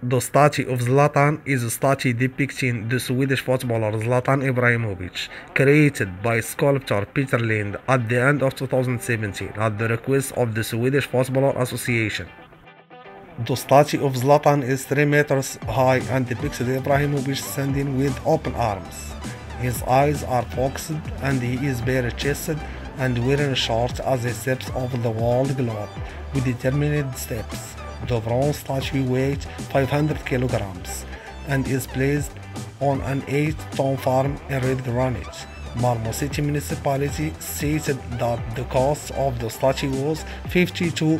The statue of Zlatan is a statue depicting the Swedish footballer Zlatan Ibrahimovic, created by sculptor Peter Lind at the end of 2017 at the request of the Swedish Footballer Association. The statue of Zlatan is 3 meters high and depicts Ibrahimovic standing with open arms. His eyes are focused and he is bare-chested and wearing a shirt as he steps over the world globe with determined steps. The bronze statue weighs 500 kilograms and is placed on an 8-ton farm in red granite. Malmö City Municipality stated that the cost of the statue was $50 to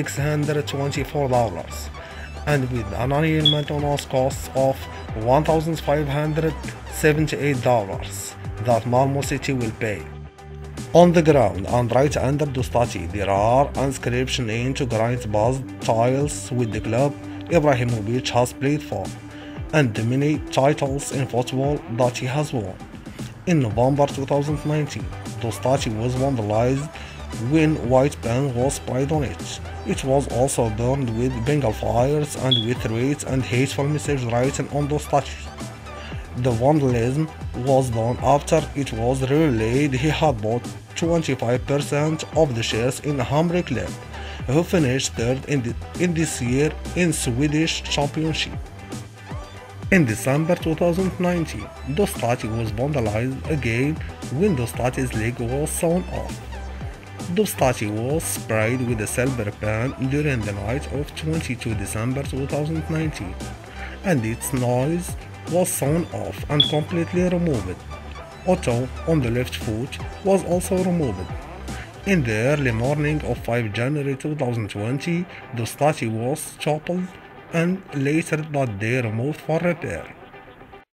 $624, and with an annual maintenance cost of $1,578 that Malmö City will pay. On the ground and right under the statue there are inscriptions into granite based tiles with the club Ibrahimovic has played for and the many titles in football that he has won. In November 2019, the statue was vandalized when white paint was sprayed on it. It was also burned with Bengal fires and with threats and hateful messages written on the statue. The vandalism was done after it was revealed he had bought 25% of the shares in Hamre Club, who finished third in this year in Swedish Championship. In December 2019, the statue was vandalized again when the statue's leg was sawn off. The statue was sprayed with a silver paint during the night of 22 December 2019, and its nose was sawn off and completely removed. A toe on the left foot was also removed. In the early morning of 5 January 2020, the statue was toppled and later that day removed for repair.